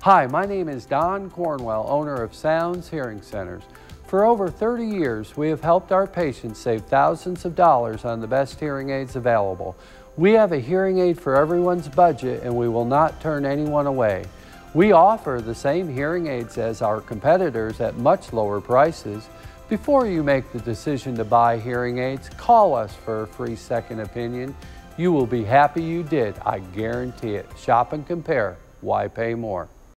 Hi, my name is Don Cornwell, owner of Soundz Hearing Centers. For over 30 years, we have helped our patients save thousands of dollars on the best hearing aids available. We have a hearing aid for everyone's budget, and we will not turn anyone away. We offer the same hearing aids as our competitors at much lower prices. Before you make the decision to buy hearing aids, call us for a free second opinion. You will be happy you did, I guarantee it. Shop and compare. Why pay more?